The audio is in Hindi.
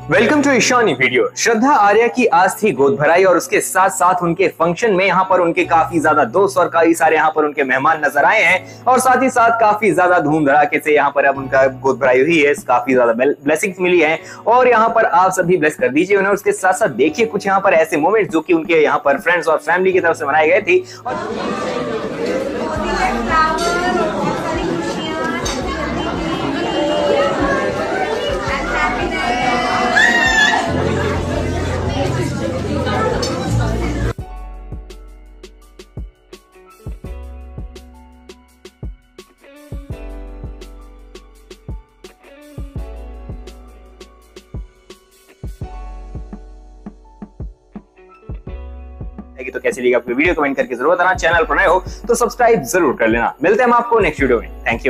Welcome to Ishani video. Shraddha Arya की आज थी गोद भराई और उसके साथ साथ उनके फंक्शन में यहाँ पर उनके काफी ज्यादा दोस्त और कई सारे यहाँ पर उनके मेहमान नजर आए हैं और साथ ही साथ काफी ज्यादा धूम धड़ाके से यहाँ पर अब उनका गोद भराई हुई है। काफी ज्यादा ब्लेसिंग्स मिली है और यहाँ पर आप सभी ब्लेस कर दीजिए उन्हें। उसके साथ साथ देखिए कुछ यहाँ पर ऐसे मोमेंट्स जो कि उनके यहाँ पर फ्रेंड्स और फैमिली की तरफ से मनाए गए थे। तो कैसी लगी आपको वीडियो कमेंट करके जरूर बताना। चैनल पर नए हो तो सब्सक्राइब जरूर कर लेना। मिलते हैं हम आपको नेक्स्ट वीडियो में। Thank you.